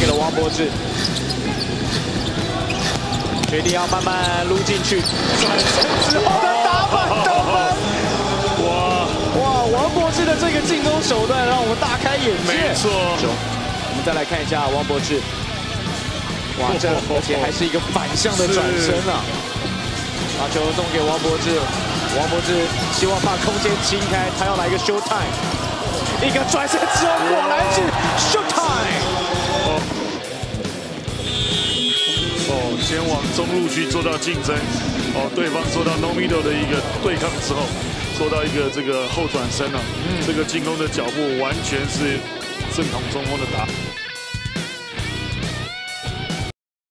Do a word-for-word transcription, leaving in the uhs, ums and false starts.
给了王柏智，决定要慢慢撸进去，转身之后的打板得分。哇哇！王柏智的这个进攻手段让我们大开眼界。 没错。 我们再来看一下王柏智，哇，这而且还是一个反向的转身啊！把球送给王柏智，王柏智希望把空间清开，他要来一个 show time。 一个转身之后，果然是 show time。 哦，先往中路去做到竞争，哦，对方做到 no middle 的一个对抗之后，做到一个这个后转身了，嗯，这个进攻的脚步完全是正统中锋的打。